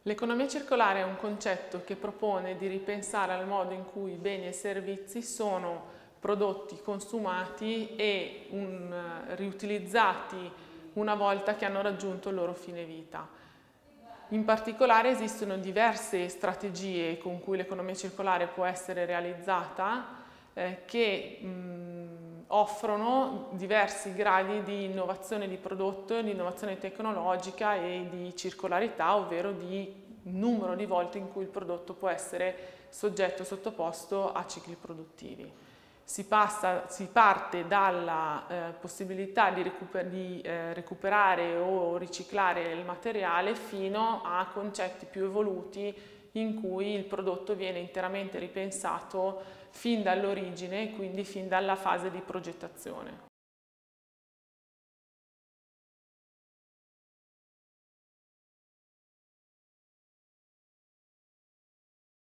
L'economia circolare è un concetto che propone di ripensare al modo in cui beni e servizi sono prodotti, consumati e riutilizzati una volta che hanno raggiunto il loro fine vita. In particolare esistono diverse strategie con cui l'economia circolare può essere realizzata che offrono diversi gradi di innovazione di prodotto, di innovazione tecnologica e di circolarità, ovvero di numero di volte in cui il prodotto può essere sottoposto a cicli produttivi. Si parte dalla possibilità di recuperare o riciclare il materiale fino a concetti più evoluti in cui il prodotto viene interamente ripensato fin dall'origine, quindi fin dalla fase di progettazione.